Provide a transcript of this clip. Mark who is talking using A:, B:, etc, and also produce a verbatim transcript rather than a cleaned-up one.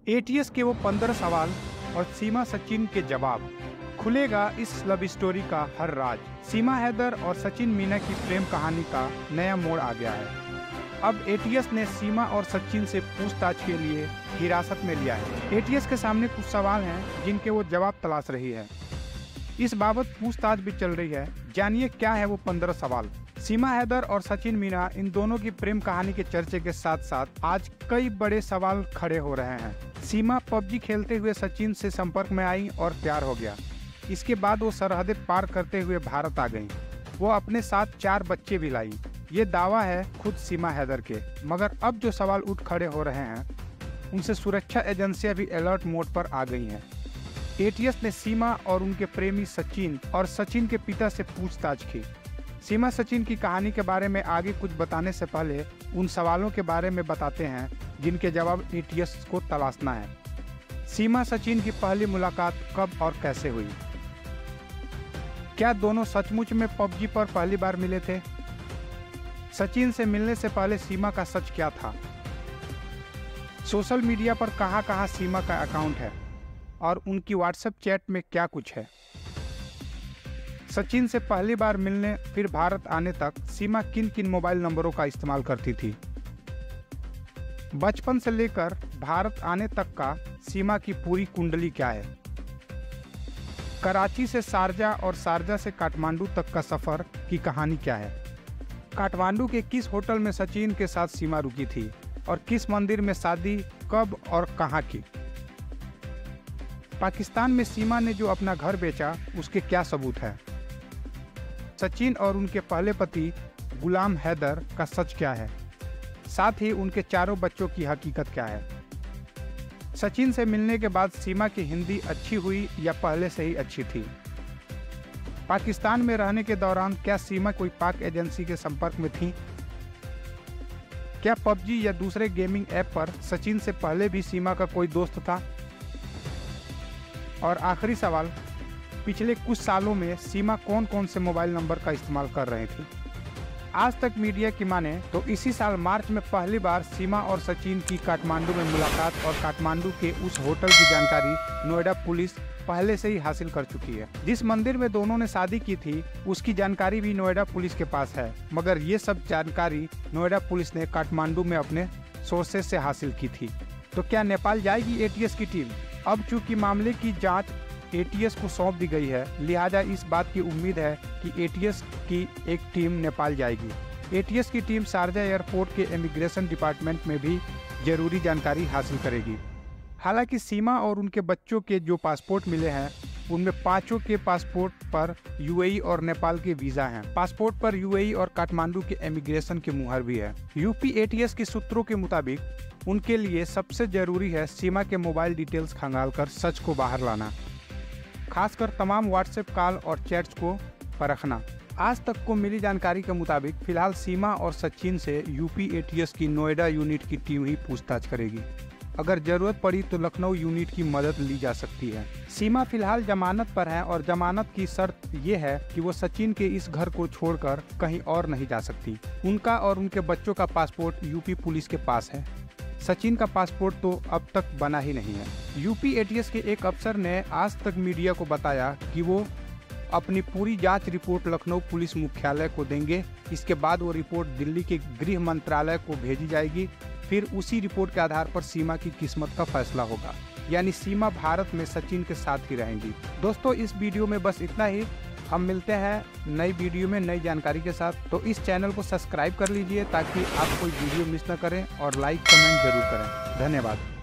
A: ATS के वो पंद्रह सवाल और सीमा सचिन के जवाब। खुलेगा इस लव स्टोरी का हर राज। सीमा हैदर और सचिन मीना की प्रेम कहानी का नया मोड़ आ गया है। अब एटीएस ने सीमा और सचिन से पूछताछ के लिए हिरासत में लिया है। एटीएस के सामने कुछ सवाल हैं जिनके वो जवाब तलाश रही है। इस बाबत पूछताछ भी चल रही है। जानिए क्या है वो पंद्रह सवाल। सीमा हैदर और सचिन मीना इन दोनों की प्रेम कहानी के चर्चे के साथ साथ आज कई बड़े सवाल खड़े हो रहे हैं। सीमा पबजी खेलते हुए सचिन से संपर्क में आई और प्यार हो गया। इसके बाद वो सरहदें पार करते हुए भारत आ गईं। वो अपने साथ चार बच्चे भी लाई। ये दावा है खुद सीमा हैदर के। मगर अब जो सवाल उठ खड़े हो रहे हैं उनसे सुरक्षा एजेंसियां भी अलर्ट मोड पर आ गई हैं। एटीएस ने सीमा और उनके प्रेमी सचिन और सचिन के पिता से पूछताछ की। सीमा सचिन की कहानी के बारे में आगे कुछ बताने से पहले उन सवालों के बारे में बताते हैं जिनके जवाब एटीएस को तलाशना है। सीमा सचिन की पहली मुलाकात कब और कैसे हुई? क्या दोनों सचमुच में पबजी पर पहली बार मिले थे? सचिन से मिलने से पहले सीमा का सच क्या था? सोशल मीडिया पर कहां कहां सीमा का अकाउंट है और उनकी व्हाट्सएप चैट में क्या कुछ है? सचिन से पहली बार मिलने फिर भारत आने तक सीमा किन किन मोबाइल नंबरों का इस्तेमाल करती थी? बचपन से लेकर भारत आने तक का सीमा की पूरी कुंडली क्या है? कराची से शारजा और शारजा से काठमांडू तक का सफर की कहानी क्या है? काठमांडू के किस होटल में सचिन के साथ सीमा रुकी थी और किस मंदिर में शादी कब और कहां की? पाकिस्तान में सीमा ने जो अपना घर बेचा उसके क्या सबूत है? सचिन और उनके पहले पति गुलाम हैदर का सच क्या है? साथ ही उनके चारों बच्चों की हकीकत क्या है? सचिन से मिलने के बाद सीमा की हिंदी अच्छी हुई या पहले से ही अच्छी थी? पाकिस्तान में रहने के दौरान क्या सीमा कोई पाक एजेंसी के संपर्क में थी? क्या पबजी या दूसरे गेमिंग ऐप पर सचिन से पहले भी सीमा का कोई दोस्त था? और आखिरी सवाल, पिछले कुछ सालों में सीमा कौन कौन से मोबाइल नंबर का इस्तेमाल कर रही थी? आज तक मीडिया की माने तो इसी साल मार्च में पहली बार सीमा और सचिन की काठमांडू में मुलाकात और काठमांडू के उस होटल की जानकारी नोएडा पुलिस पहले से ही हासिल कर चुकी है। जिस मंदिर में दोनों ने शादी की थी उसकी जानकारी भी नोएडा पुलिस के पास है। मगर ये सब जानकारी नोएडा पुलिस ने काठमांडू में अपने सोर्सेज से हासिल की थी। तो क्या नेपाल जाएगी एटीएस की टीम? अब चूंकि मामले की जांच एटीएस को सौंप दी गई है, लिहाजा इस बात की उम्मीद है कि एटीएस की एक टीम नेपाल जाएगी। एटीएस की टीम शारजा एयरपोर्ट के इमिग्रेशन डिपार्टमेंट में भी जरूरी जानकारी हासिल करेगी। हालांकि सीमा और उनके बच्चों के जो पासपोर्ट मिले हैं उनमें पांचों के पासपोर्ट पर यूएई और नेपाल के वीजा हैं। पासपोर्ट पर यूएई और काठमांडू के इमिग्रेशन की मुहर भी है। यूपी एटीएस के सूत्रों के मुताबिक उनके लिए सबसे जरूरी है सीमा के मोबाइल डिटेल्स खंगालकर सच को बाहर लाना, खासकर तमाम व्हाट्सएप कॉल और चैट्स को परखना। आज तक को मिली जानकारी के मुताबिक फिलहाल सीमा और सचिन से यूपी एटीएस की नोएडा यूनिट की टीम ही पूछताछ करेगी। अगर जरूरत पड़ी तो लखनऊ यूनिट की मदद ली जा सकती है। सीमा फिलहाल जमानत पर है और जमानत की शर्त ये है कि वो सचिन के इस घर को छोड़कर कहीं और नहीं जा सकती। उनका और उनके बच्चों का पासपोर्ट यूपी पुलिस के पास है। सचिन का पासपोर्ट तो अब तक बना ही नहीं है। यूपी एटीएस के एक अफसर ने आज तक मीडिया को बताया कि वो अपनी पूरी जांच रिपोर्ट लखनऊ पुलिस मुख्यालय को देंगे। इसके बाद वो रिपोर्ट दिल्ली के गृह मंत्रालय को भेजी जाएगी। फिर उसी रिपोर्ट के आधार पर सीमा की किस्मत का फैसला होगा। यानी सीमा भारत में सचिन के साथ ही रहेंगी। दोस्तों, इस वीडियो में बस इतना ही। हम मिलते हैं नई वीडियो में नई जानकारी के साथ। तो इस चैनल को सब्सक्राइब कर लीजिए ताकि आप कोई वीडियो मिस न करें और लाइक कमेंट जरूर करें। धन्यवाद।